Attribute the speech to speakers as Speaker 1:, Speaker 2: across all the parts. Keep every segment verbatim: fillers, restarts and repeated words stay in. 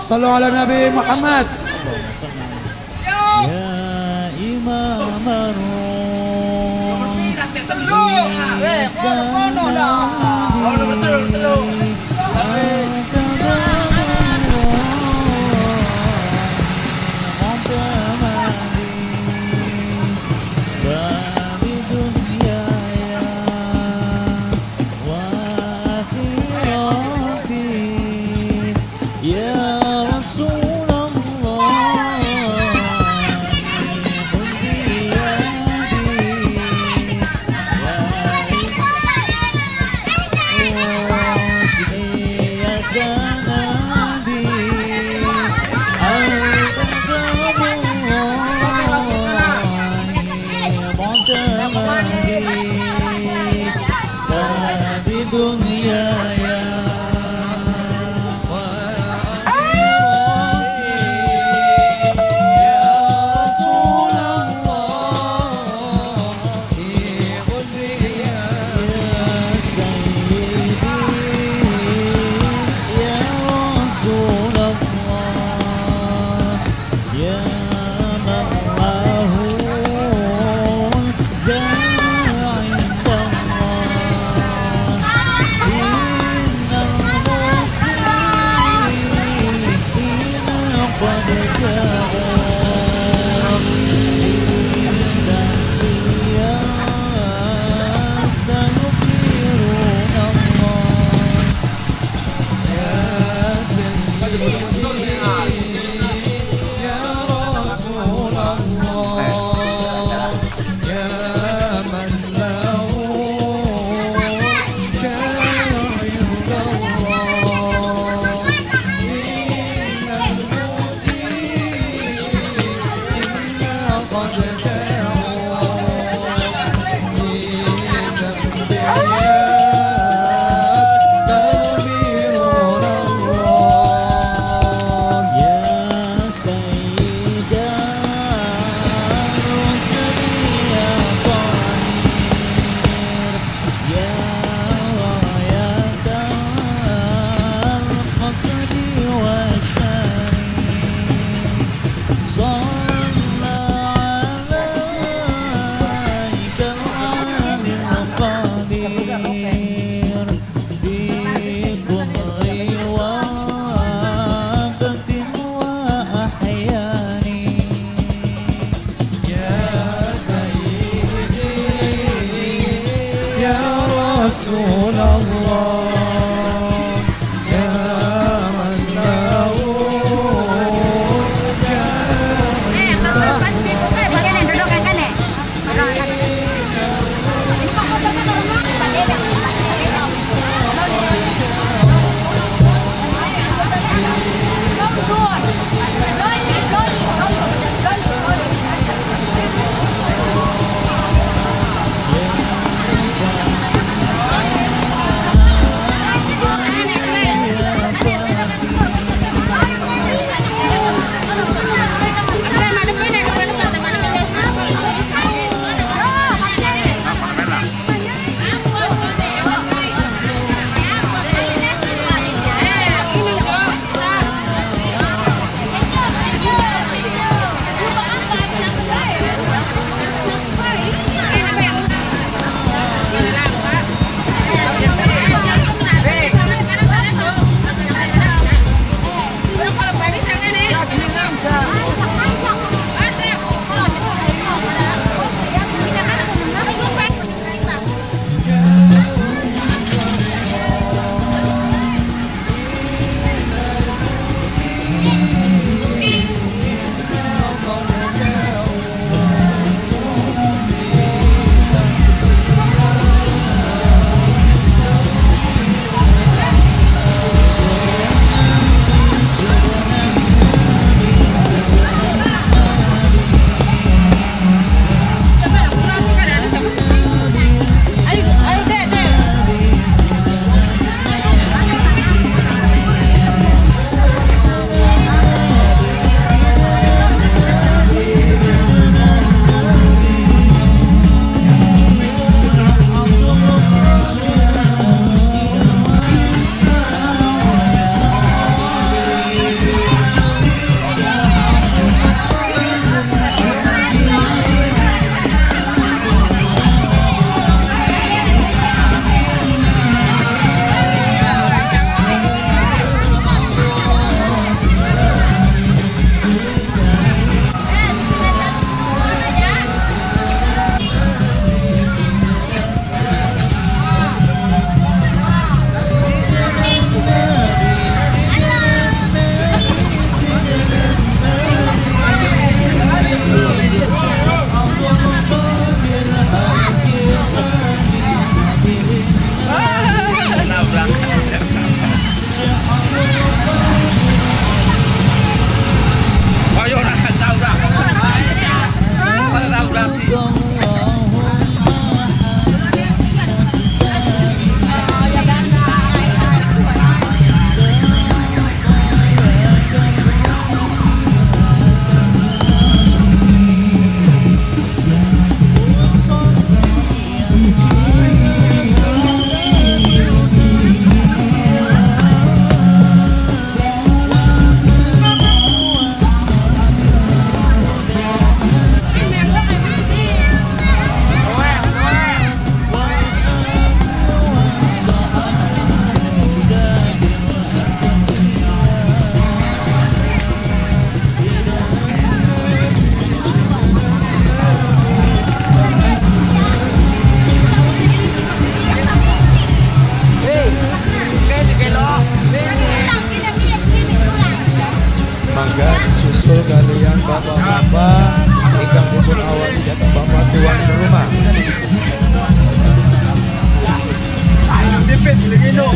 Speaker 1: sallu ala Nabi Muhammad.
Speaker 2: Ya Imam Arus
Speaker 1: bapak-bapak ingkang dipun awali datang bapak tuan rumah.
Speaker 3: Tipit legino.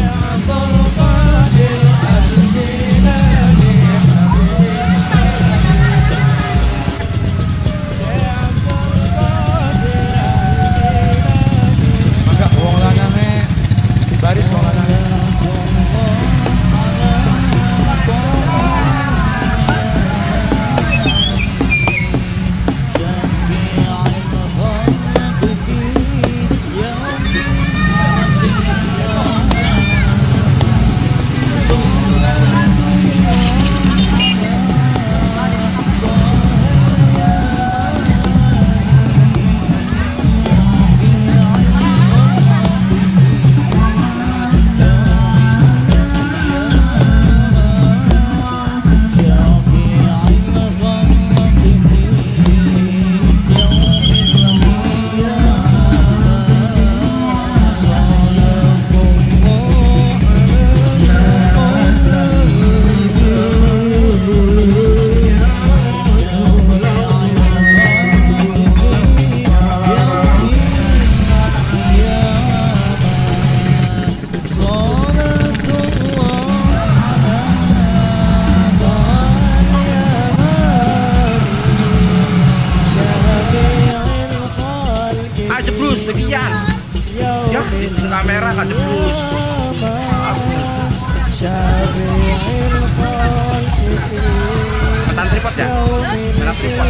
Speaker 1: Maka wong lanange baris wong lanange.
Speaker 3: Jeblus sekian ya di kamera kan jeblus ketan tripod ya ketan tripod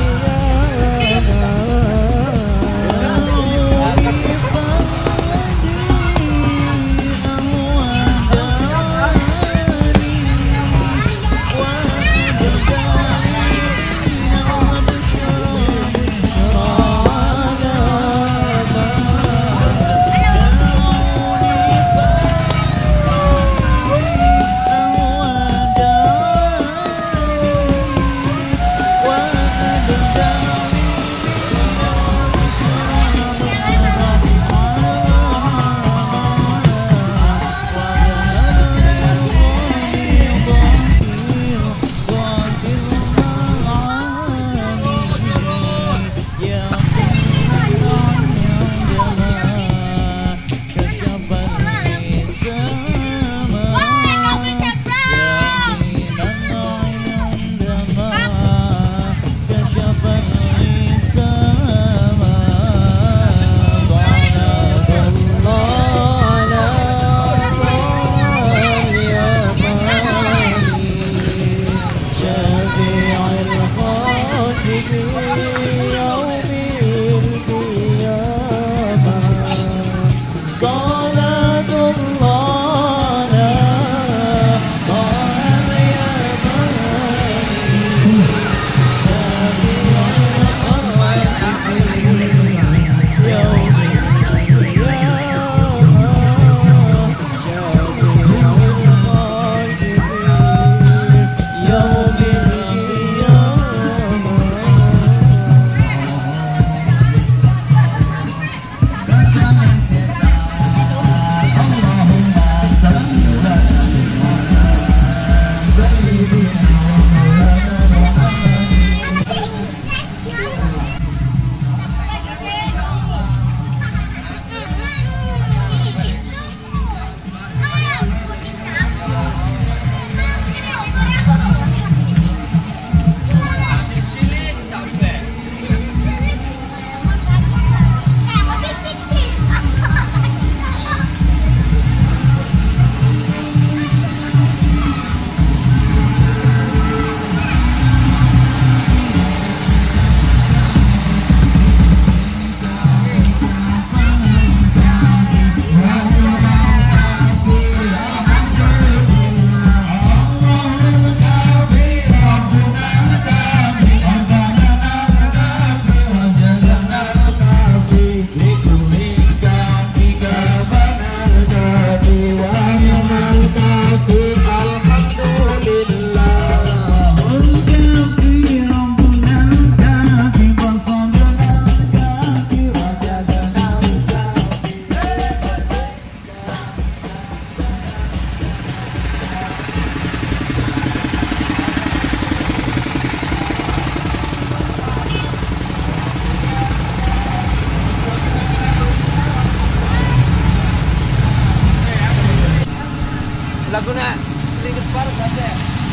Speaker 4: laguna sedikit baru saja.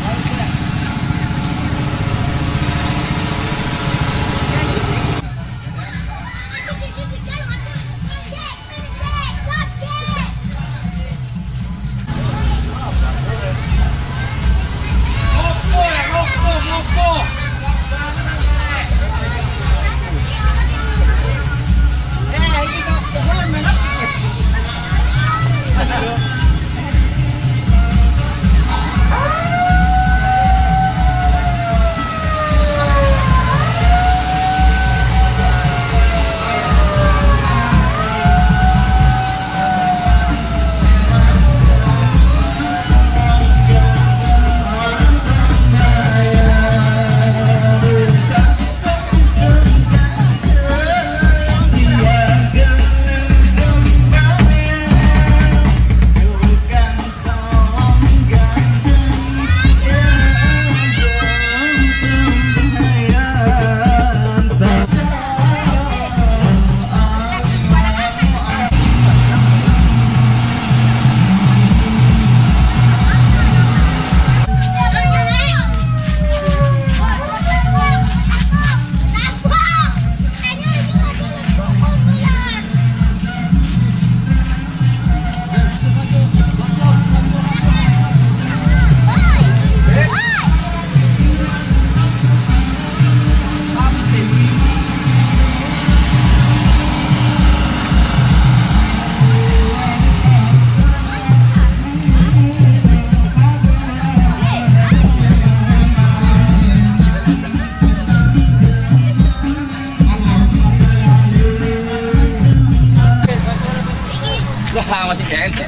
Speaker 3: Masih keren.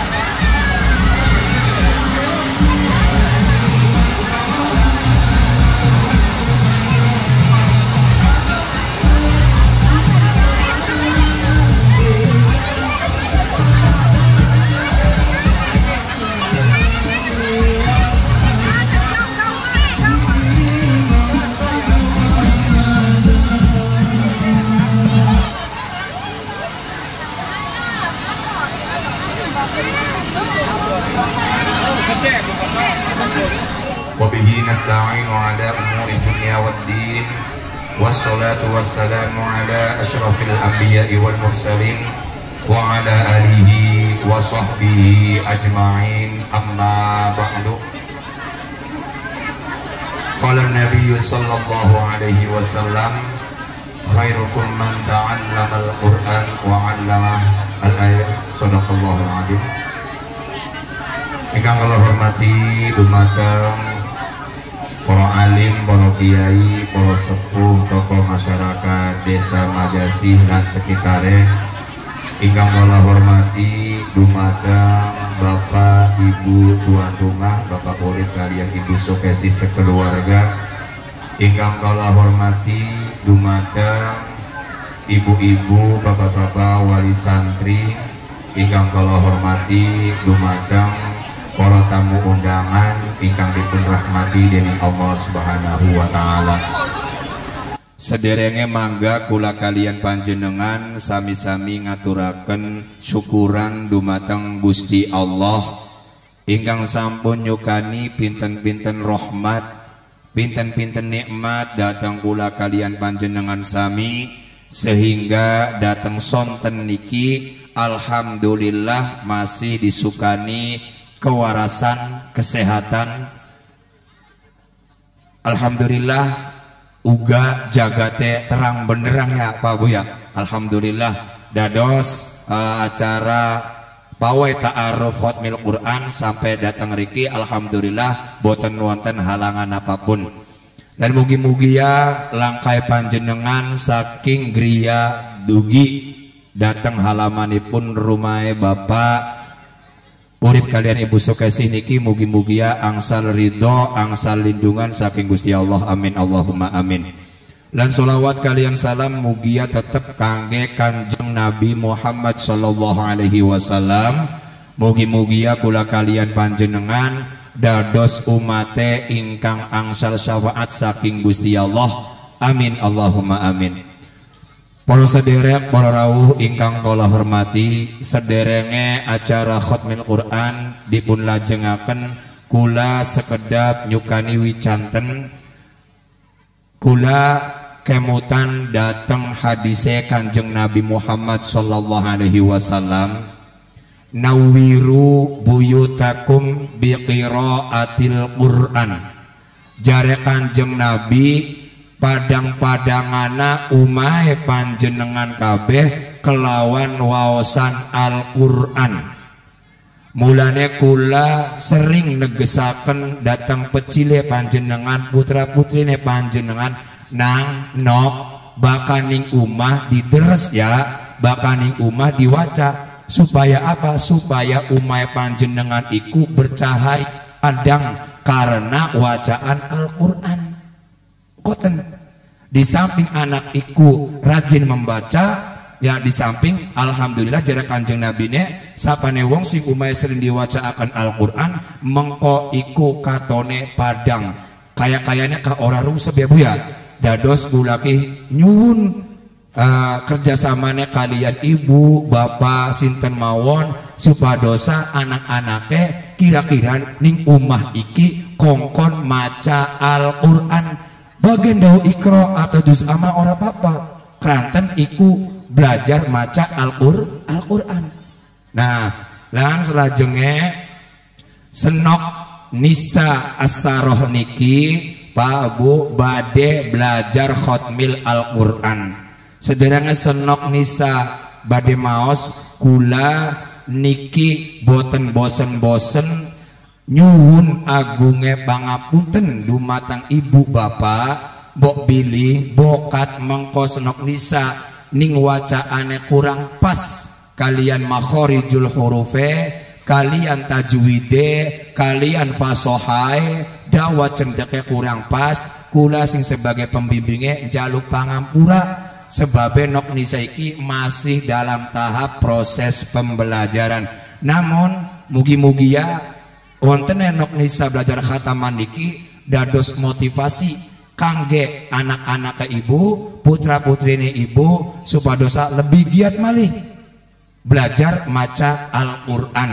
Speaker 5: Wabihi nasta'inu ala umuri dunya waddin. Wassalatu wassalamu ala asyrafil anbiya'i wal mursalin wa ala alihi wa sahbihi ajma'in, amma ba'du. Qala an-nabiy sallallahu alaihi wasallam, khairukum man ta'allama al-Qur'an wa 'allama al-ayat. Shadaqallahul 'azim. Ingkang kula hormati dumateng para alim, para kiai, para sepuh, tokoh masyarakat Desa Majasi dan sekitarnya. Ingkang kula hormati dumateng Bapak, Ibu, tuan rumah, Bapak Urip kalian Ibu Sukesi sekeluarga. Ingkang kula hormati dumateng ibu-ibu, bapak-bapak, wali santri. Ingkang kula hormati dumateng para tamu undangan ingkang dipun rahmati dening Allah Subhanahu wa taala. Sederenge mangga kula kalian panjenengan sami-sami ngaturaken syukuran dumateng Gusti Allah ingkang sampun nyukani pinten-pinten rahmat, pinten-pinten nikmat datang kula kalian panjenengan sami, sehingga datang sonten niki alhamdulillah masih disukani kewarasan, kesehatan. Alhamdulillah uga jagate terang benderang ya Pak Bu ya. Alhamdulillah dados uh, acara pawai ta'aruf khotmil Quran sampai datang riki alhamdulillah boten wonten halangan apapun. Dan mugi-mugi ya langkai panjenengan saking griya dugi datang halamanipun rumah Bapak Urip kalian Ibu Sukesi niki mugi-mugi ya angsal ridho, angsal lindungan saking Gusti Allah. Amin Allahumma amin. Lan solawat kalian salam mugia tetep kangge Kanjeng Nabi Muhammad sallallahu alaihi wasallam. Mugi-mugia kula kalian panjenengan dados umate ingkang angsal syafaat saking Gusti Allah. Amin Allahumma amin. Para sederek, para rawuh ingkang kula hormati, sederenge acara Khatmil Quran dipun lajengaken kula sekedap nyukani wicanten kula kemutan dateng hadise Kanjeng Nabi Muhammad sallallahu alaihi wasallam, nawiru buyutakum biqiraatil Quran. Jare Kanjeng Nabi padang-padangana umahe panjenengan kabeh kelawan waosan Al-Qur'an. Mulane kula sering negesaken datang pecile panjenengan, putra putrine panjenengan, nang nok bakaning umah didres ya, bakaning umah diwaca. Supaya apa? Supaya umah panjenengan iku bercahaya adang karena wacaan Al-Qur'an. Koten di samping anak iku rajin membaca, ya di samping alhamdulillah jarak Kanjeng Nabi ne sapane wong sing umahe sering diwaca akan Al-Qur'an mengko iku katone padang kaya-kayanya ka ora rusak ya Bu ya. Dados kula ki nyuwun uh, kerjasamane kalian ibu bapak sinten mawon supadosa anak-anake kira-kira ning umah iki kongkon maca Al-Qur'an. Bagian dahu ikro atau juz ama ora apa-apa, keranten iku belajar maca Al-Qur Al-Qur'an. Nah, lang selajenge senok nisa asaroh niki Pak Bu bade belajar khotmil Al-Qur'an. Sederenge senok nisa bade maos kula niki boten bosen-bosen nyuwun agunge pangapunten dumateng ibu bapak mbok bilih bokat mengko senok nisa ning wacaane kurang pas kalian makhorijul hurufe, kalian tajwide, kalian fasohae dawa cendeke kurang pas, kula sing sebagai pembimbinge njaluk pangampura sebabe nok nisa iki masih dalam tahap proses pembelajaran. Namun mugi-mugi ya wonten enok nisa belajar khataman niki dados motivasi kangge anak-anak ke ibu, putra putrine ibu supadosa lebih giat malih belajar maca Al-Qur'an.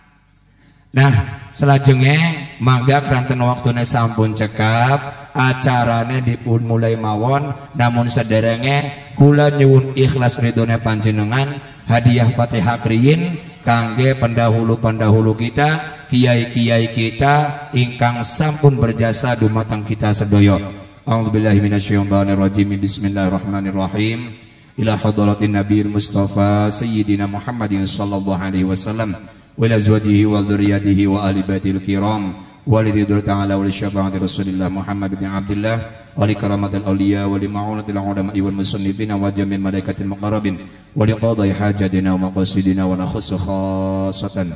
Speaker 5: Nah, selajenge mangga kranten waktune sampun cekap, acarane dipun mulai mawon, namun sederenge kula nyuwun ikhlas ridhone panjenengan hadiah Fatihah kriyin kangge pendahulu-pendahulu kita, kiai-kiai kita ingkang sampun berjasa dumateng kita sedaya. A'udzubillahi minasyaitonir rajim. Bismillahirrahmanirrahim. Ila hadratin nabiyil mustafa sayyidina Muhammadin sallallahu alaihi wasallam wa ila azwajihi wa dzurriyyatihi wa ali baitil kiram wa li ridwan ta'ala wa li syafaati Rasulillah Muhammad bin Abdullah wa li karamatil awliya wa li ma'unatil ulama'i wal musannifin wa jamil malaikatil muqarrabin wa li qadai hajatina wa maqasidina wa nakhussu khassatan.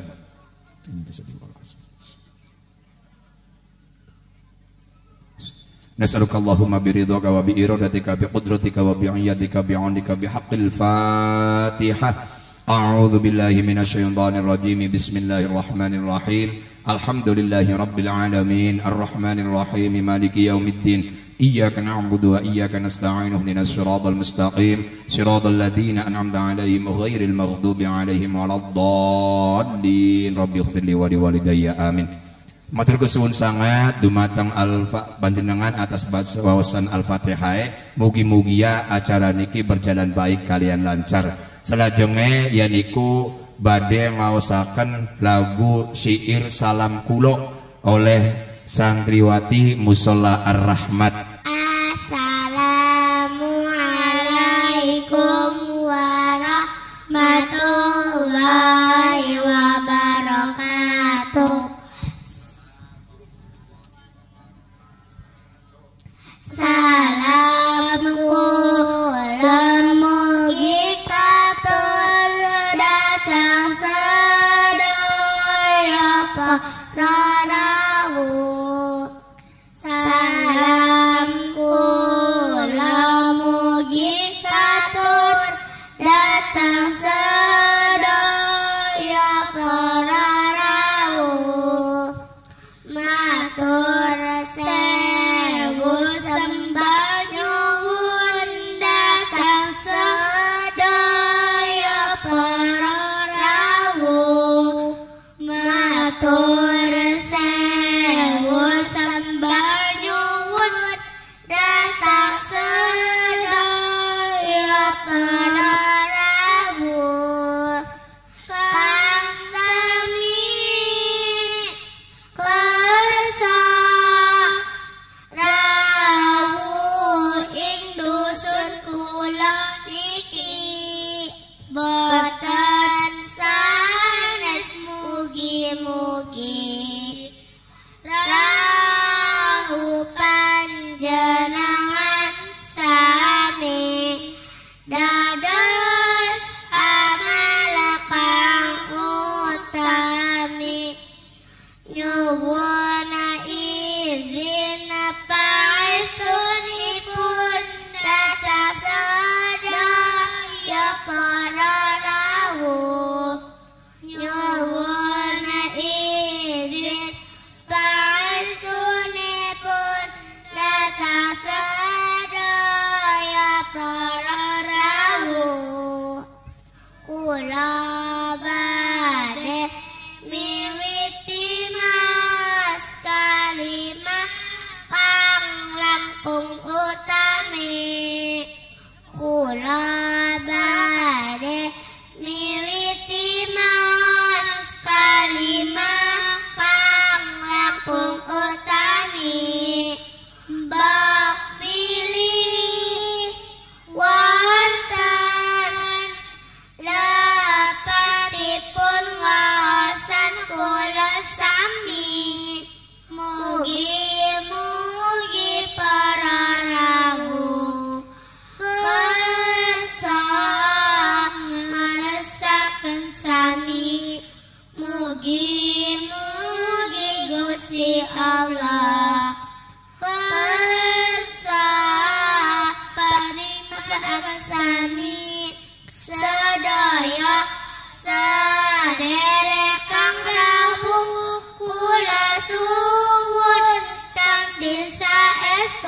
Speaker 5: Nas'aluka Allahumma biridhaka wa bi iradatika bi qudratika wa bi iyadika bi 'indika bi haqqil Fatihah. A'udzu billahi minasyaitonir rajim. Bismillahirrahmanirrahim. Alhamdulillahi rabbil alamin arrahmanir rahim maliki yaumiddin. Iyyaka na'budu wa iyyaka nasta'in ihdinas siratal mustaqim siratal ladzina an'amta 'alaihim ghairil maghdubi 'alaihim waladdallin. Rabbighfirli wa liwalidayya amin. Matur kesuwun sangat dumateng alfa panjenengan atas wawasan Al-Fatihah. Mugi-mugi ya acara niki berjalan baik kalian lancar. Selajenge yaniku badhe ngaosaken lagu syair Salam Kulo oleh santriwati Musholla Ar-Rahmat.
Speaker 6: Assalamualaikum warahmatullahi wabarakatuh. Salam kula mugi katur datang sedaya para rawuh. Salam kula mugi katur datang sedaya para rawuh. Matur sewu sembah nyuwun datang sedaya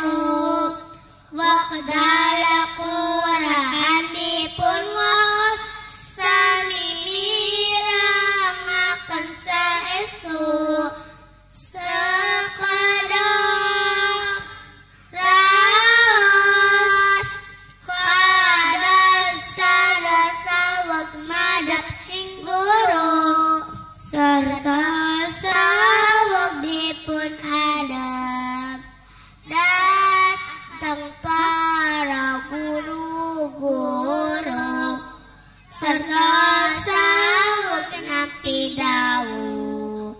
Speaker 6: waqdal Qur'an dipun waos sami mirangaken saestu sekedhap raos kados sadasaweg madhep ing guru serta saweg dipun adab datang para guru-guru serta saweg nampi dawuh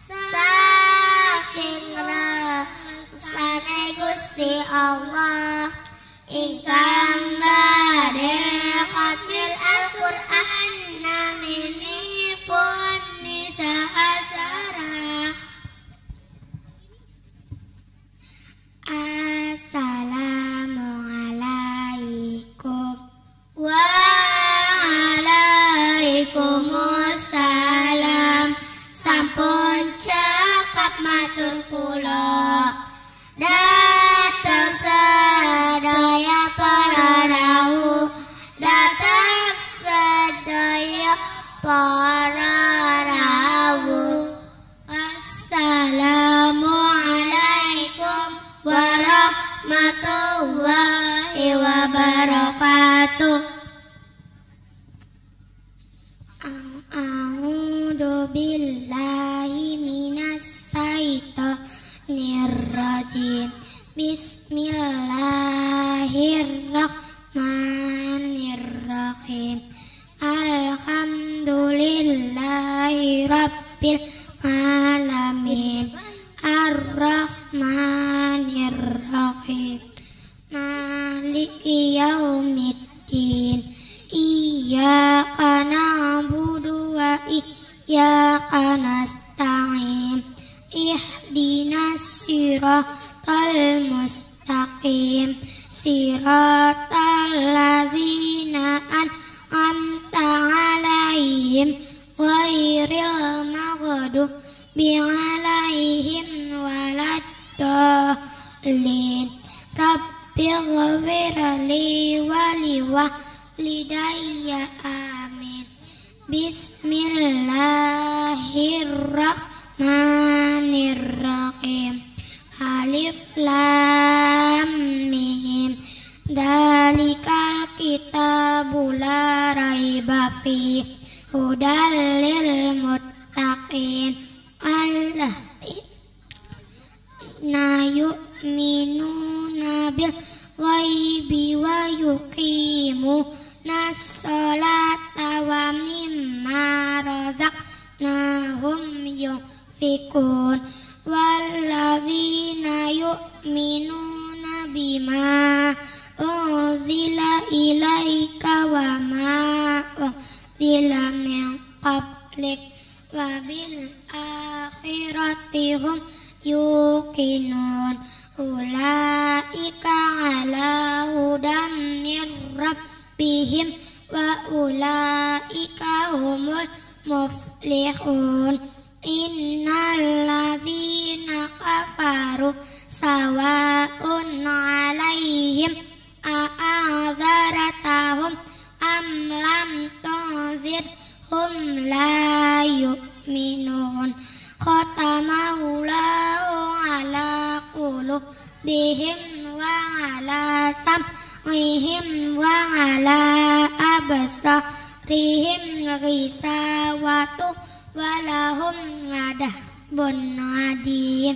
Speaker 6: saking rasane Gusti Allah ingkang badhe khatmil Al-Qur'an naminipun nisa asara. Assalamualaikum waalaikumsalam sampun cekap matur kula datang sedaya para rawuh datang sedaya para rawuh. Assalamualaikum warahmatullahi wabarakatuh. A'udzu billahi minas syaitonir rajim. Bismillahirrahmanirrahim. Alhamdulillahi rabbil alamin. Ar-Rahmanir-Rahim. Maliki yaumiddin. Iyyaka na'budu wa iyyaka nasta'in. Ihdinas siratal mustaqim. Siratal ladzina an'amta 'alaihim ghairil maghdubi 'alaihim waladdallin. Rabbighfirli wa liwalidayya amin. Bismillahirrahmanirrahim. Alif lam mim. Dalikal kitabu la raiba fihi hudal lil muttaqin alladzina yu'minuna bil ghaibi wa yuqimunas sholata wa mimma razaqnahum yunfikun walladzina yu'minuna bima unzila ilaika wa ma unzila min qablik wa bil akhirati hum yuqinun ulaika ala hudan mir rabbihim wa ulaika humul muflihun. Innal ladzina kafaru sawa'un 'alaihim a'adzaratahum am lam tunzirhum la yu'minun. Khatamallahu 'ala qulubihim wa 'ala sam'ihim wa 'ala absarihim ghisawatu wa lahum 'adabun 'adim.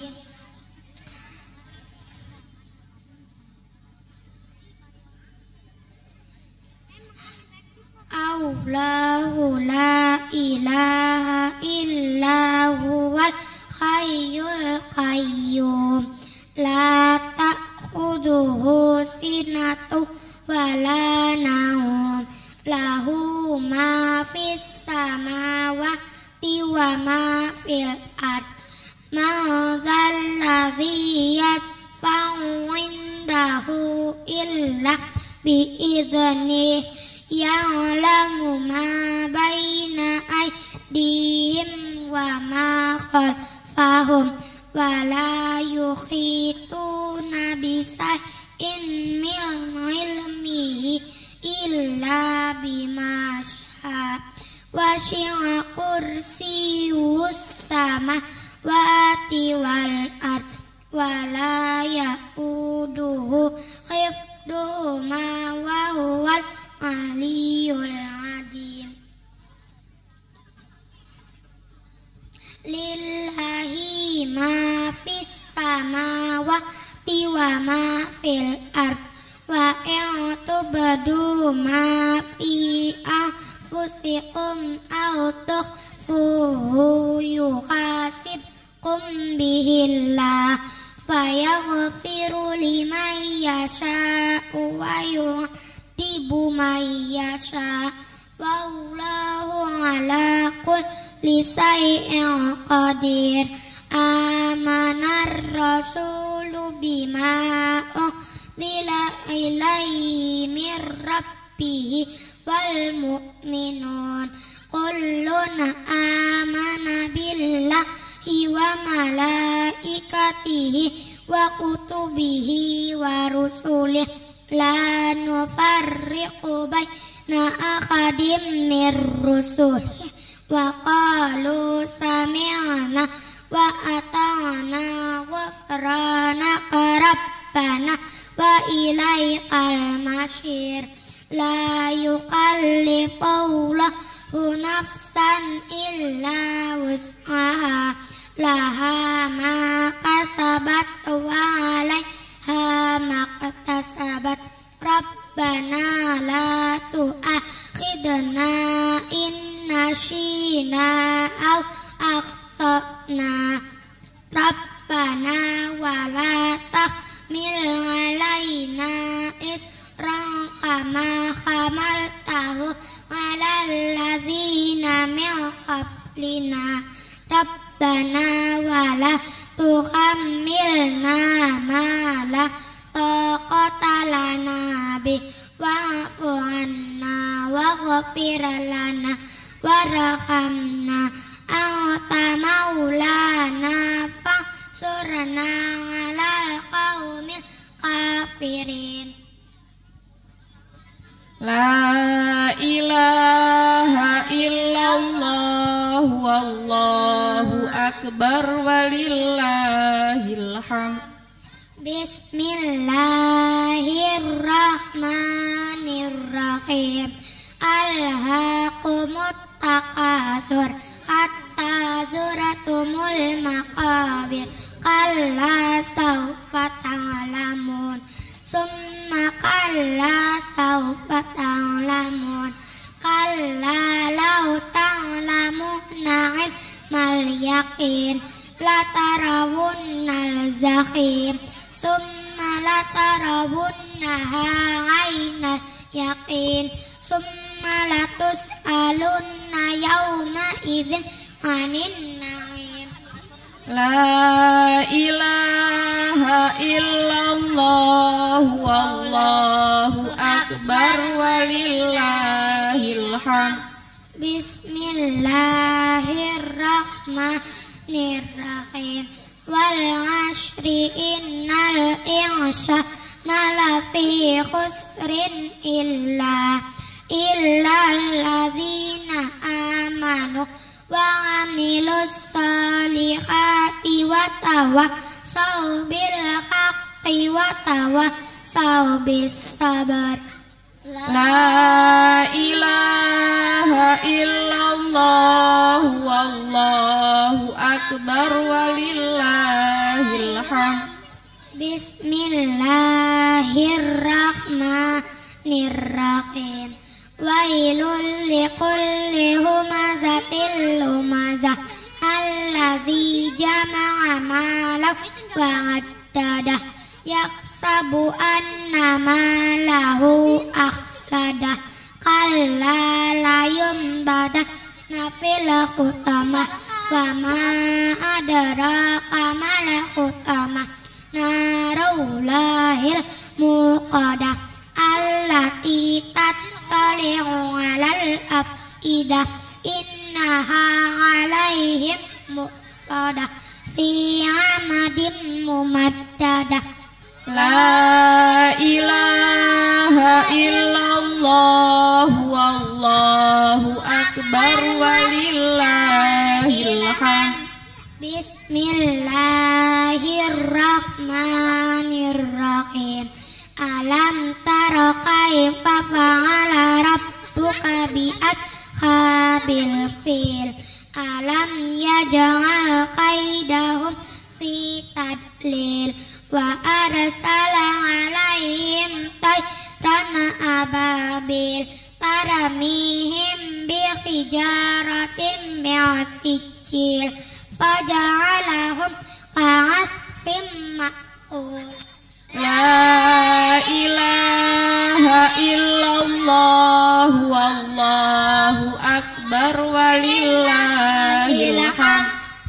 Speaker 6: Allahu la ilaha illa huwal hayyul qayyum la ta'khudhuhu sinatun wa la nawm lahu ma fis samawati wa ma fil ard man dzal ladzi yashfa'u 'indahu illa bi idznihi ya'lamu ma baina aydihim wa ma khalfahum wa la yukhituna bisa wasi'a kursiyus samawati wal ard wala ya'uduhu hifdhuhuma wa huwal aliyyul azim. Lillahi ma fis samawati wa ma fil ard wa in tubdu ma fi anfusikum aw tukhfuhu yuhasibkum bihillah fayaghfiru liman yasha'u wa yu'adhibu man yasha' wallahu ala kulli shay'in qadir. Amanar rasulu bima unzila ilaihi mir rabbihi wal mu'minun kullun amana billahi wa malaikatihi wa kutubihi wa rusulihi la nufarriqu baina ahadim mir rusulihi wa qalu sami'na wa ata'na ghufranaka rabbana wa ilaikal masyir. La yukallifullahu nafsan illa wus'aha laha ma kasabat wa alaiha ma kasabat rabbana la tu'akhidna in nashina aw akhtana rabbana wala tahmil alaina isran kama hamaltahu alal ladzina min qablina rabbana wala tuhammilna ma la taqata lana bih wa'fu anna waghfir lana warhamna anta maulana fansurna alal qaumil kafirin.
Speaker 7: La ilaha illallah wallahu akbar walillahil hamd.
Speaker 6: Bismillahirrahmanirrahim. Alhaqumut takasur hatta zuratumul maqabir kalla sawfa ta'lamun summa kalla sawfa ta'lamun kalla law ta'lamuna ilmal yaqin latarawunnal zahim summa latarawunnaha aynal yaqin summa latus'alunna yawma idzin anin na'im.
Speaker 7: La ilaha illallah wallahu akbar walillahil hamd.
Speaker 6: Bismillahirrahmanirrahim. Wal 'ashri innal insana lafi khusrin illa illal ladzina amanu wa 'amilus solihati wa tawassaw bil haqqi wa tawassaw bis sabr.
Speaker 7: La ilaha illallah wallahu akbar walillahil hamd.
Speaker 6: Bismillahirrahmanirrahim. Wailul likulli humazatil lumazah alladzi jama'a malahu wa addadah yaksabu anna malahu akhladah kalla la yumbadanna fil hutamah wa ma adraka mal hutamah narullahil muqadah allati tattali'u 'alal afidah innaha 'alaihim muqsadah fi 'amadin mumaddadah.
Speaker 7: La ilaha illallah wallahu akbar akbar walillahil hamd.
Speaker 6: Bismillahirrahmanirrahim. Alam tara kaifa fa'ala rabbuka bi ashabil fil. Alam yaj'al kaidahum fi tadlil wa arsala alaihim tayran ababil taramihim bi hijaratin min sijil faja'alahum ka'asfin ma'kul.
Speaker 7: La ilaha illallah wallahu akbar walillahil hamd.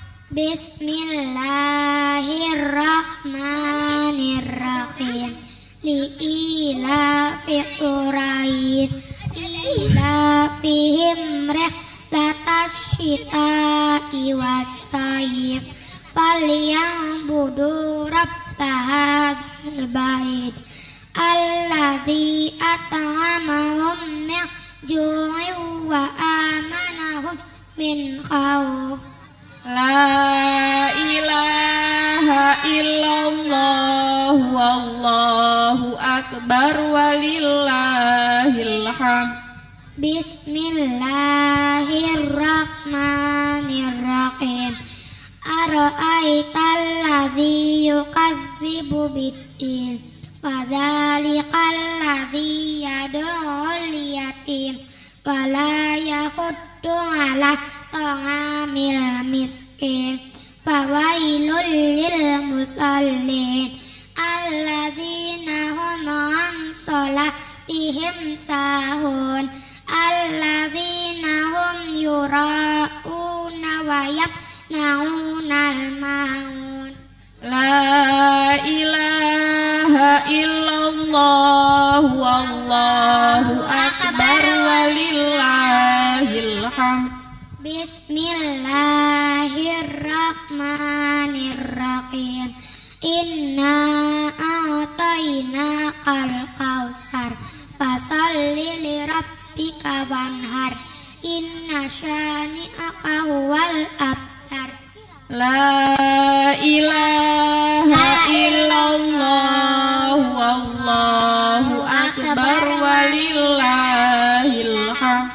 Speaker 6: Bismillahirrahmanirrahim. Li'ila fi Quraish ila fihim rihlatash shita'i was-sayf falyabudu rabba hadzal bait alladzi at'amahum min ju'in wa amanahum min khauf.
Speaker 7: La ilaha illallah wallahu akbar walillahil hamd.
Speaker 6: Bismillahirrahmanirrahim. Ara'aital ladzi yukazzibu bid-din fadzalikal ladzi yad'ul yatim wa la yahuddu 'ala ta'amil miskin fawailul lil musallin alladzina hum 'an salatihim sahun alladzina hum yura'una wa yamna'unal ma'un.
Speaker 7: La ilaha illallah wallahu akbar walillahil hamd.
Speaker 6: Bismillahirrahmanirrahim. Inna a'tainakal kautsar fasalli li rabbika wanhar inna syani'aka huwal abtar.
Speaker 7: La ilaha illallah wallahu akbar walillahil hamd.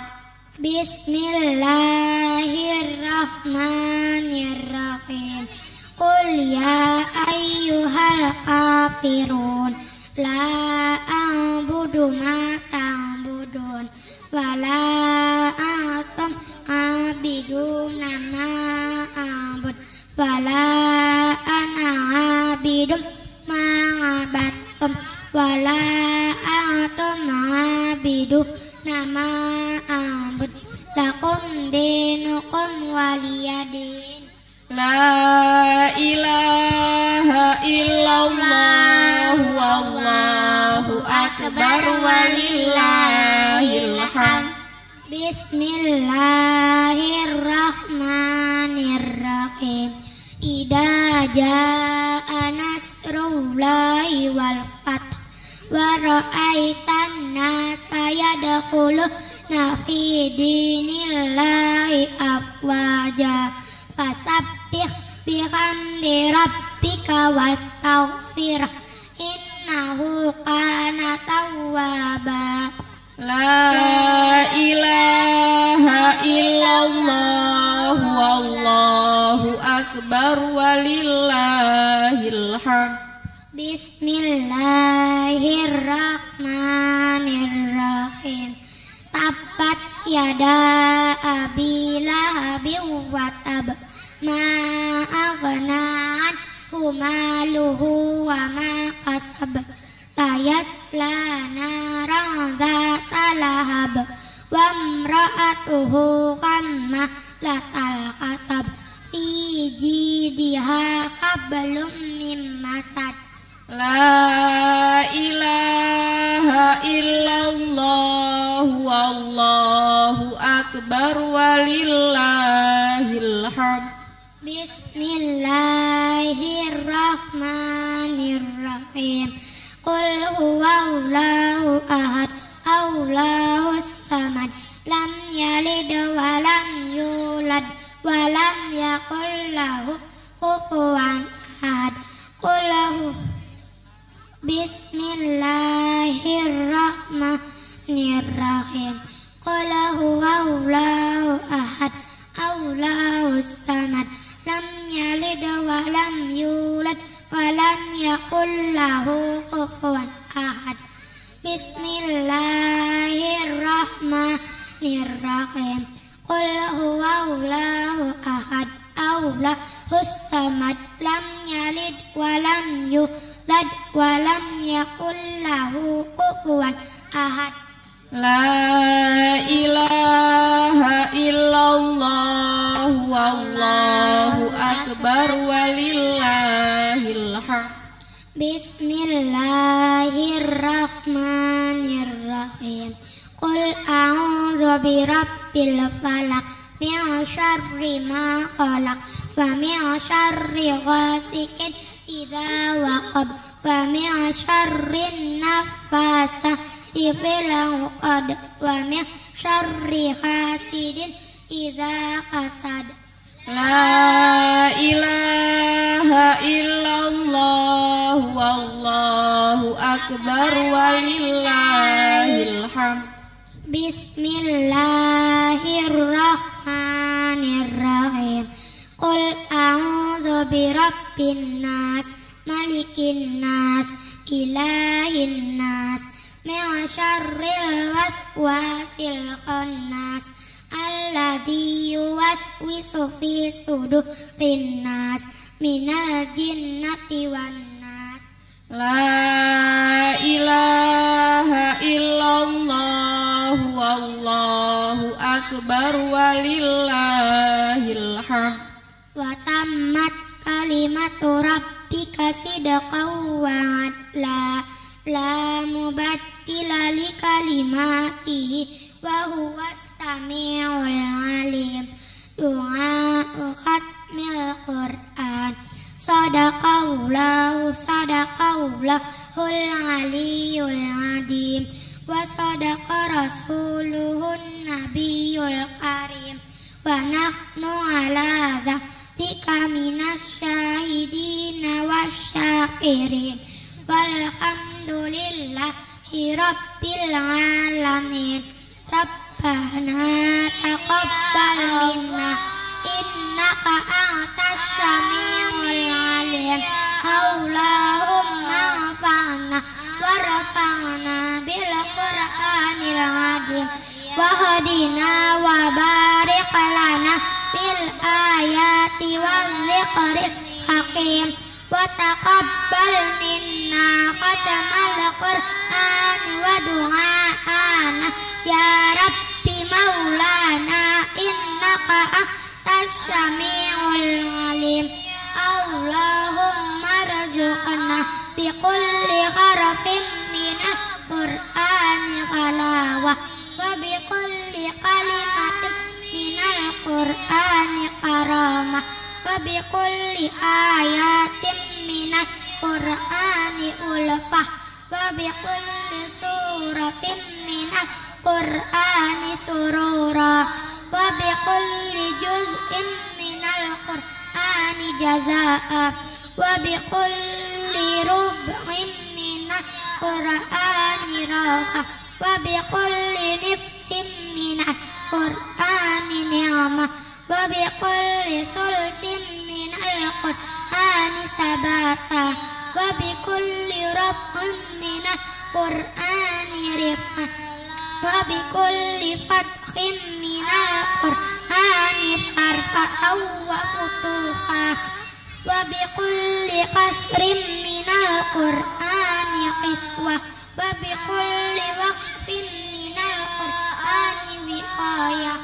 Speaker 6: Bismillahirrahmanirrahim. Qul ya ayyuhal kafirun la a'budu ma ta'budun wa la antum abiduna ma a'bud wa la ana abidum ma abattum wa la antum abidu nama a'bud lakum dinukum waliyadin.
Speaker 7: La ilaha illallah wallahu akbar walillahil hamd.
Speaker 6: Bismillahirrahmanirrahim. Idza jaa nasrullahi wal fath wa ra'aitan nasa yadkhuluna fi dinillahi afwaja fasabbih bihamdi rabbika wastaghfir innahu kana tawwaba.
Speaker 7: La ilaha illallah wallahu akbar walillahil hamd.
Speaker 6: Bismillahirrahmanirrahim. Tabbat yada abi lahabin wa tab ma aghna anhu maluhu wa ma kasab sayasla naran dzata lahab wa imra'atuhu hammalatal hatab fi jidha hablum min masad.
Speaker 7: La ilaha illallah wallahu akbar walillahil hamd.
Speaker 6: Bismillahirrahmanirrahim. Qul huwallahu ahad Allahus samad lam yalid wa yakul lahu kufuwan ahad. Qul lahu Bismillahirrahmanirrahim. Qul huwallahu ahad Allahus samad lam yalid wa lam yulad wa lam yakul lahu kufuwan ahad. Bismillahirrahmanirrahim. Qul huwallahu ahad Allahus samad lam yalid wa lam yulad wa lam yakul lahu kufuwan ahad.
Speaker 7: La ilaha illallah wallahu akbar walillahil hamd.
Speaker 6: Bismillahirrahmanirrahim. Qul a'udzu birabbil falaq min syarri ma khalaq wa min syarri ghasikin idza waqab wa min syarri naffasati fil 'uqad wa min syarri hasidin idza hasad.
Speaker 7: La ilaha illallah wallahu akbar walillahil hamd.
Speaker 6: Bismillahirrahmanirrahim. Qul a'udzu birabbin nas malikin nas ilahin nas min syarril waswasil khannas alladzi yuwaswisu fi sudurin nas minal jinnati wan nas.
Speaker 7: La ilaha illallah wallahu akbar walillahil hamd.
Speaker 6: Wa tammat kalimatu rabbika sidqan wa adla la mubaddila li kalimatihi wa huwas samiul alim. Doa khatmil Qur'an. Sadaqallahu sadaqallahul aliyul adim. Wa sadaqa rasuluhun nabiyul karim. Wa nahnu ala dzalika minasyahidina wasyakirin. Walhamdulillahi rabbil alamin. Rabbana taqabbal minna innaka antas samiul alim. Allahumma fa'na warfa'na bil Qur'anil azim wahdina wa barik lana bil ayati wal zikril hakim wa taqabbal minna khatamal Qur'an wa du'ana ya Rabbi maulana innaka antas samiul alim. Allahumma rzuqna bi kulli harfin minal Qur'ani halawah wa bi kulli kalimatin minal Qur'ani karamah wa bi kulli ayatin minal Qur'ani ulfah wa bi kulli suratin minal Qur'ani surura wa bi kulli juz'in minal Qur'ani jazaa wa bi kulli rub'in minal Qur'ani raha wa bi kulli nifsin minal Qur'ani ni'mah wa bi kulli sulsin minal Qur'ani sabata wa bi kulli raf'in minal Qur'ani rif'ah wa bi kulli fathin minal Qur'ani farfa'aw wa futuha wa bi kulli qasrin minal Qur'ani qiswah wa bi kulli waqfin minal Qur'ani wiqayah.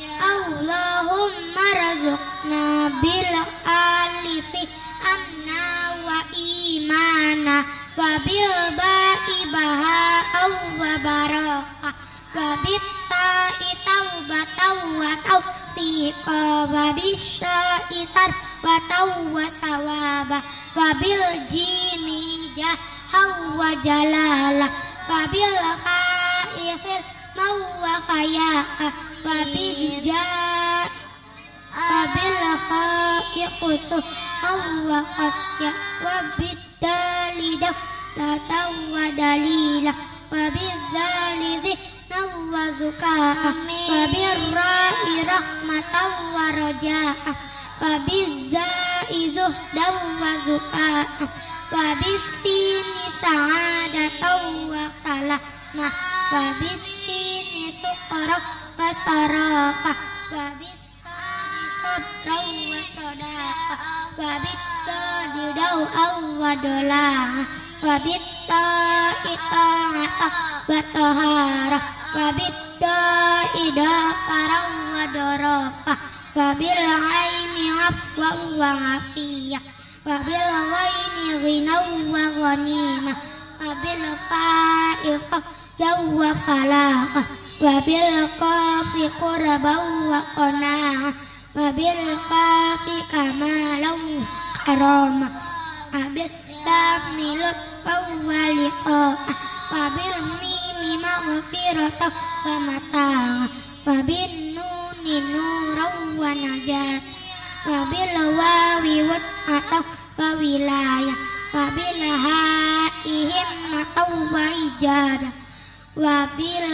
Speaker 6: Allahumma razuqna bil alifi amna wa imana wa bil ba'i baha wa barakah wa bit ta'i taubatan wa taufiqa wa bisyai sarwa wa sawaba wa bil jimi jaha wa jalala wa bil khaifil mawa khaya'a wa bil ja wa bil kha ikhsu wa khasya wa biddali dawlatan wa dalila wa bizzali wa zukaa wa birra'i rahmatan wa rajaa wa bizzai zuhdan wa zukaa wa bisini sa'adatan wa salamah wa bisini suqra wa sarafah wa bisani sodran wa sodaqah wa biddadi daw'an wa dolah wa bitta'i ta'atah wa taharah wa biddai dakaran wa dorofah wa bil aini afwan wa afiyah wa bil ghaini ghinaw wa ghanimah wa bil fa'i fawzan wa falahah wa bil qafi qurban wa qana'ah wa bil qafi kamalan karamah wa bil lam lutfan wa liqa'ah wa bil mimi maghfiratan wa mata'ah wa bin nuni nuran wa najat wa bil wawi was'atan wa wilayah wa bil ha'i himmatan wa ijadah wa bil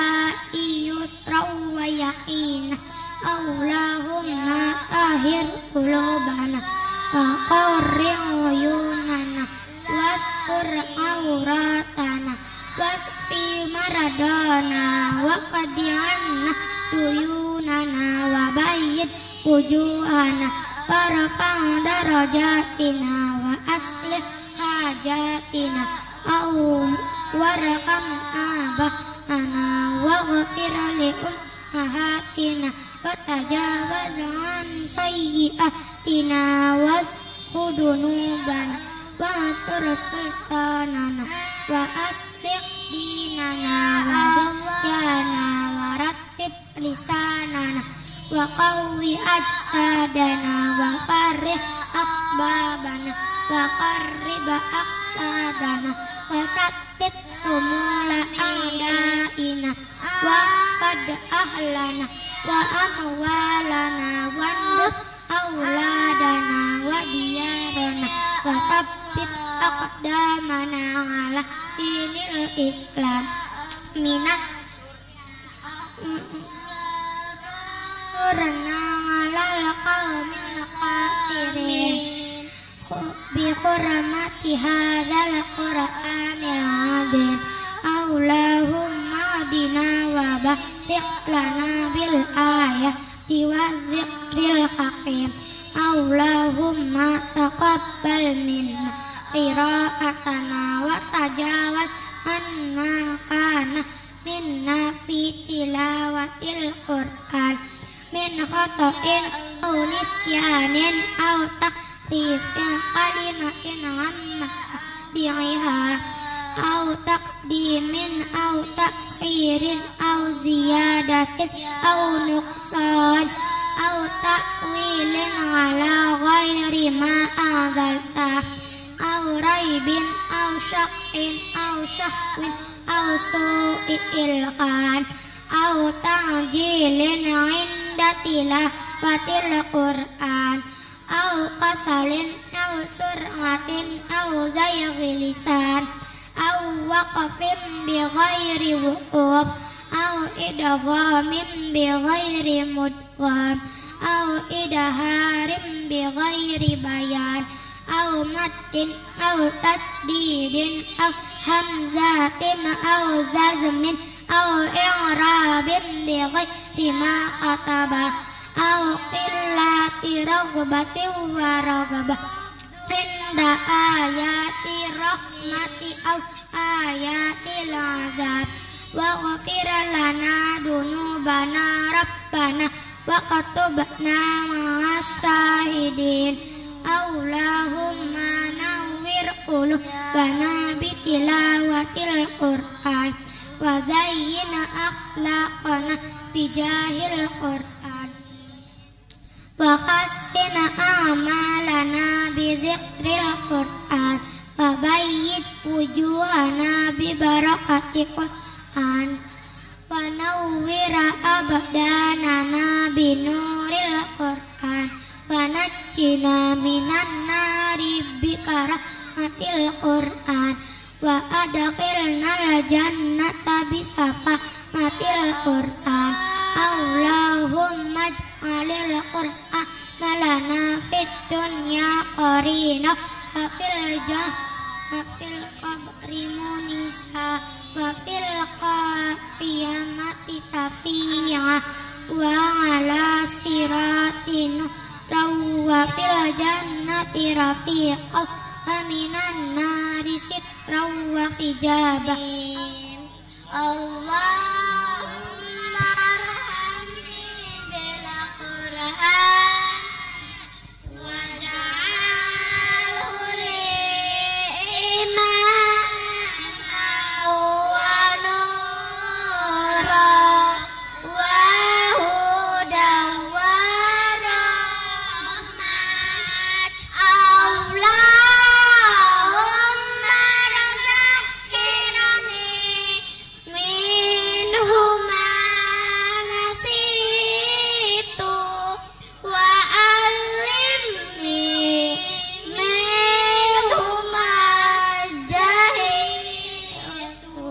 Speaker 6: ya'i yusran wa yaqinah Allahumma tahhir qulubana wa qarri' uyunana wastur auratana wasfi maradana wa qadi'anna duyunana wa bayyid wujuhana warfa' darajatina wa aslih hajatina au warham abahana wa ghafir li ummahatina wa tajawaz an sayyi'atina wa khudunubana wa asur sultanana wa aslih dinana wa dunyana wa rattib lisanana wa qawwi ajsadana wa farrih akhbabana wa qarrib aqsadana wa saddid sumula a'daina wa qad ahlana wa amwalana wa ndur auladana wa diyarana wa sabbit aqdamana ala dinil islam minah surna alal qawmil kafirin bi hurmati hadzal qur'anil azim Allahumma adina wa barik lana bil ayati wa dzikril hakim Allahumma taqabbal minna qira'atana wa tajawaz anna kana minna fi tilawatil qur'an min khata'in aw nisyanin aw tahrifin kalimatin amma di'iha aw taqdimin aw ta'khirin aw ziyadatin aw nuqsan aw ta'wilin ala ghairi ma anzalta aw raibin aw syaqin aw syahwin aw su'i ilhan aw ta'jilin 'inda tilawatil Qur'an aw qasalin aw sur'atin aw zayghil lisan aw waqfin bi ghairi wuquf aw idghamin bi ghairi mudgham aw idharin bi ghairi bayan aw maddin aw tasdidin aw hamzatin aw zazmin aw i'rabin bi ghairi ma kataba aw qillati raghbatin wa raghbah inda ayati rahmati aw ayatil azab wa ghafir lana dunubana rabbana wa katubna ma'as syahidin Allahumma nawwir qulubana bitilawatil Qur'an wa zayyin akhlaqana bijahil Qur'an wa khassin a'malana bidzikril Qur'an wa bayyid wujuhana bi barakatil Qur'an wa nawwir abdanana binuril Qur'an wa najj najjina minan nari bikarahmatil Qur'an wa adkhilnal jannata bisafahmatil Qur'an. Allahumma ij'alil Qur'ana lana fid dunya qarina wa fil jah wa fil qabri munisa wa fil qiyamati safiya wa ala siratin rawa fil jannati rafiqa aminan nari sitra wa hijaba. Allahumma arhamni bil Qur'an waj'alhu li imaman wa nura wa hudan wa rahmat. Allahumma razaqni minhuma nasitu wa allimni minhuma jahiltu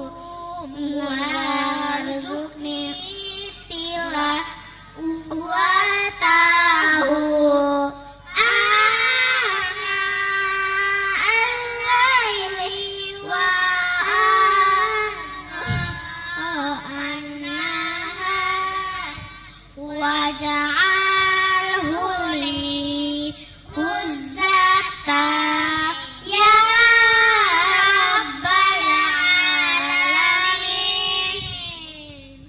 Speaker 6: warzuqni tilah wa tahu ana al-laili wa an-nahar waj'alhu li huzzata ya rabbal alamin.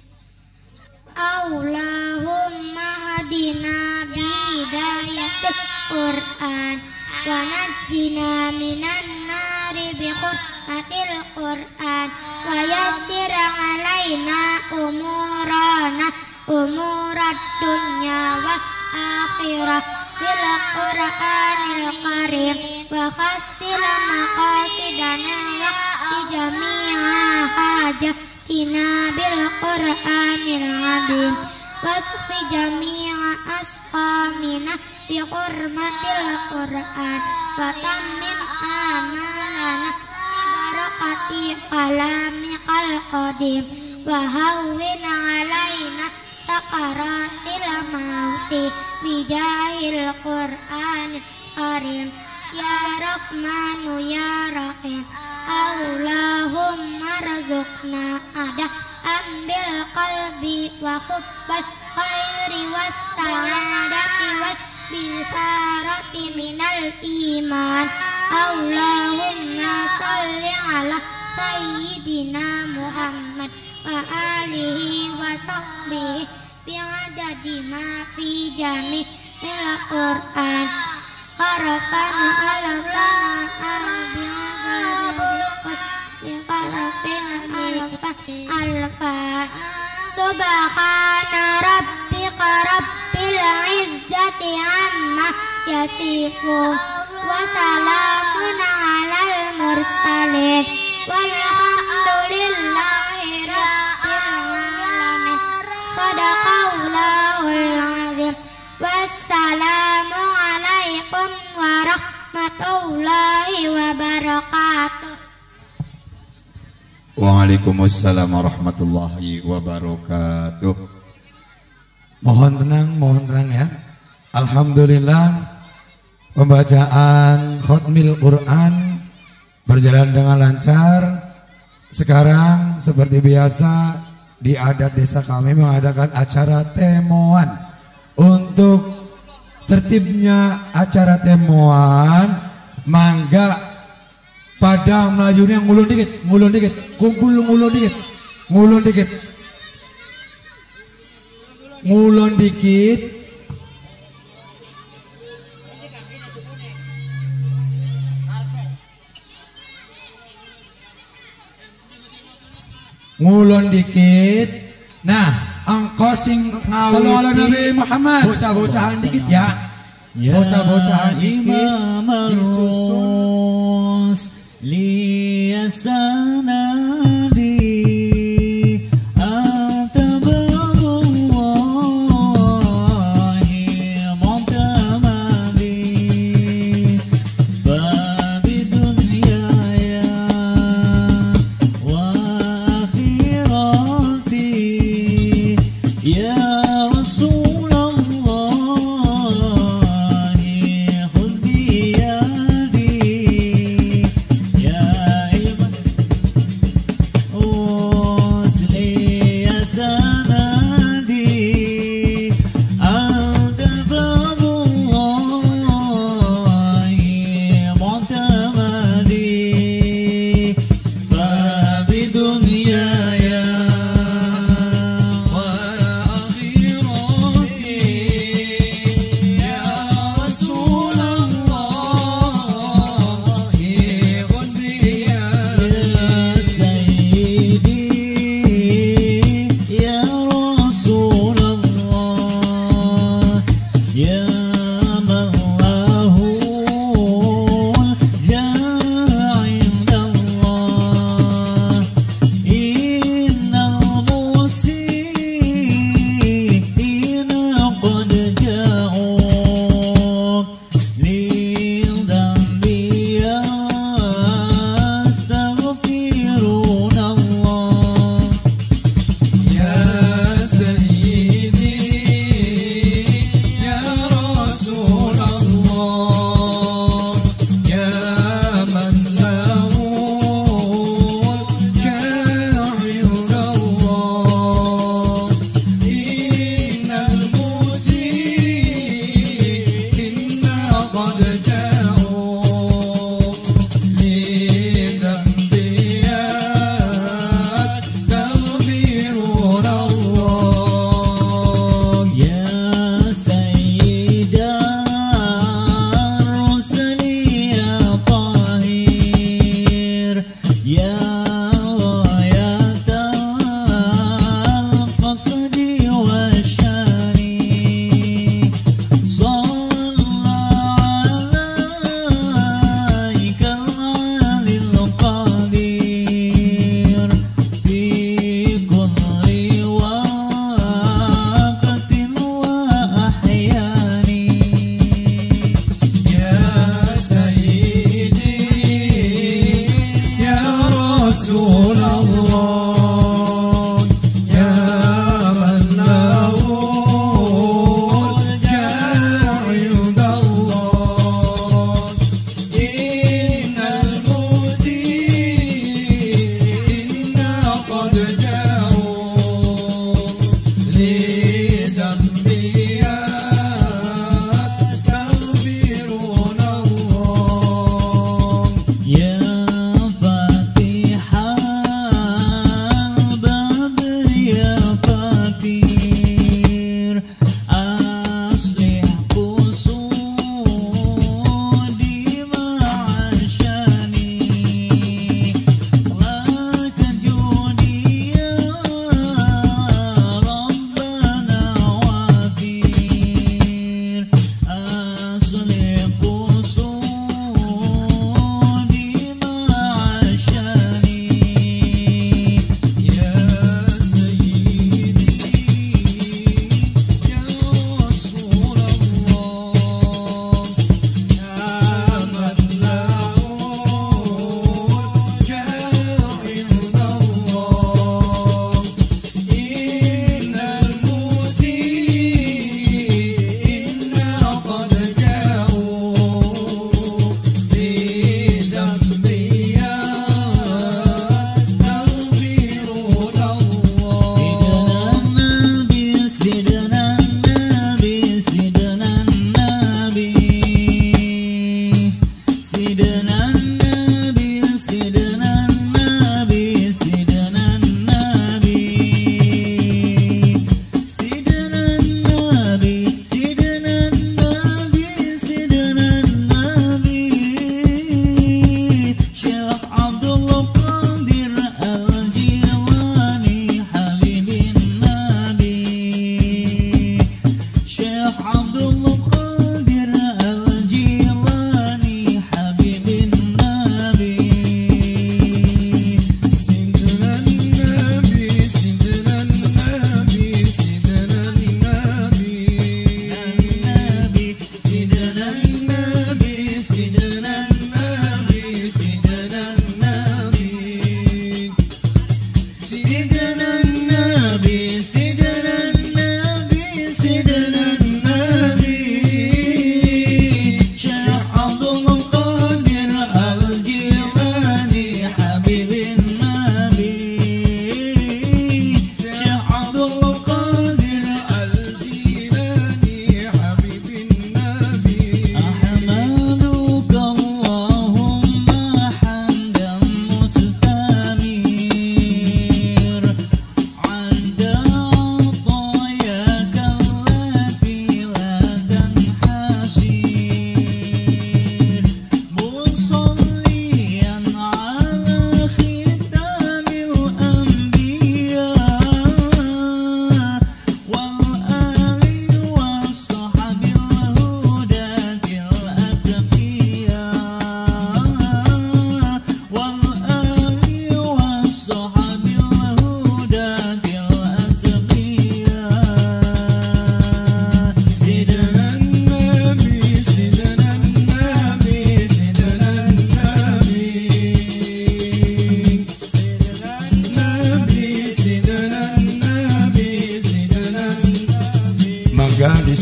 Speaker 6: Allahumma hadina bihidayatil Qur'an wa najjina minan nari bi hurmatil Qur'an wa yassir alaina umurana umurad dunya wa akhirah bil Qur'anil karim wa khassil maqasidana wa jami'a hajatina bil Qur'anil azim wasfi jami'a asqamina bi hurmatil Qur'an wa tammim amalana bi barakati kalamikal qadim wa hawwin alaina sakaratil mauti bijahil Qur'anil karim ya Rahmanu ya Rahim. Allahumma razuqna ada ambil qalbi wa hubbal khairi was sa'adati wal bisarati minal iman. Allahumma salli ala sayyidina Muhammad wa alihi wa sahbihi bi'adadi ma fi jami'il Qur'an harafana alafana arbi'adadi alfa alfa. Subhana rabbika rabbil izzati amma yasifun wa salamun alal mursalin walhamdulillahi rabbil alamin. Sadaqallahul azim. Wassalamu alaikum warahmatullahi wabarakatuh.
Speaker 5: Waalaikumsalam warahmatullahi wabarakatuh. Mohon tenang, mohon tenang ya. Alhamdulillah pembacaan khatmil Quran berjalan dengan lancar. Sekarang seperti biasa di adat desa kami mengadakan acara temuan. Untuk tertibnya acara temuan, mangga pada melajunya ngulun dikit, ngulun dikit, kumpul ngulun dikit, ngulun dikit, ngulun dikit. Ngulun dikit. Nah, engkau sing ngawiti Nabi Muhammad. Bocah-bocahan dikit ya. Bocah-bocahan dikit disusun
Speaker 2: liyasanadi ataballahi mutamadi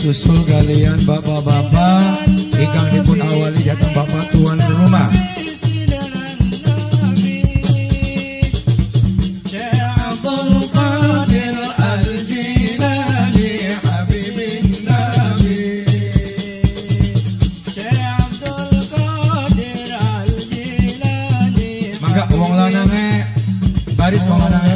Speaker 1: susul kalian bapak-bapak ingkang dipun awali datang bapak tuan rumah. Mangga wong lanange baris wong lanange.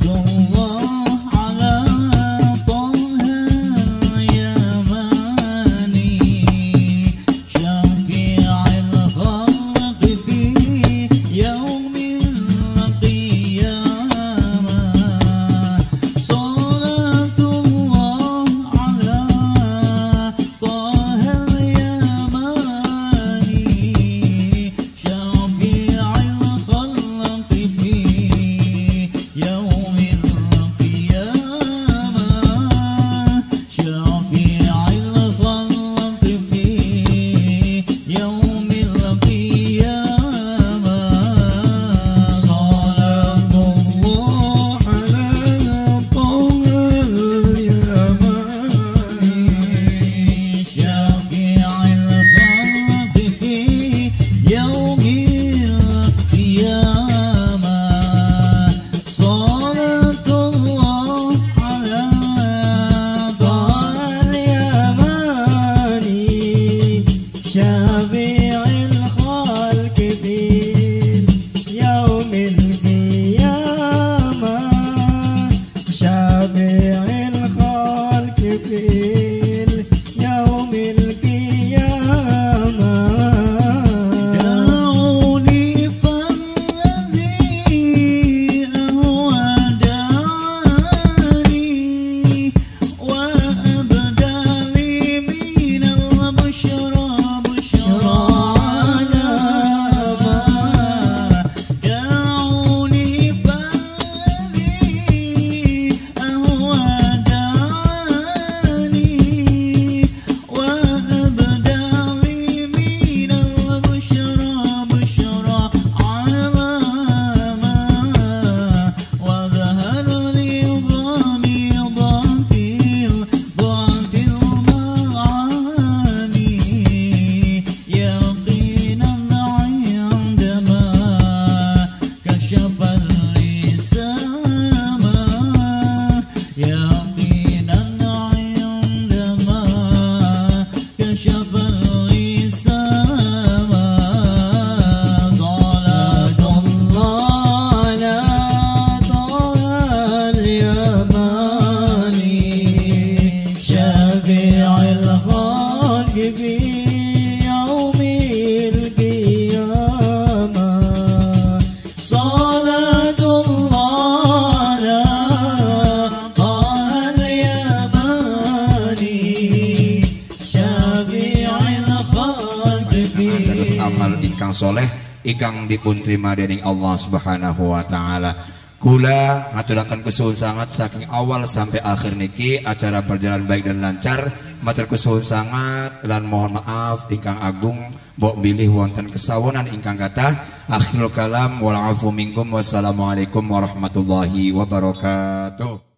Speaker 1: Soleh ikang dipun terima dening Allah Subhanahu wa taala. Kula ngaturaken kesuhun sangat saking awal sampai akhir niki acara berjalan baik dan lancar. Matur kesuhun sangat lan mohon maaf ingkang agung mbok bilih wonten kesawonan ingkang kathah. Akhirul kalam wal afu minkum wassalamualaikum warahmatullahi wabarakatuh.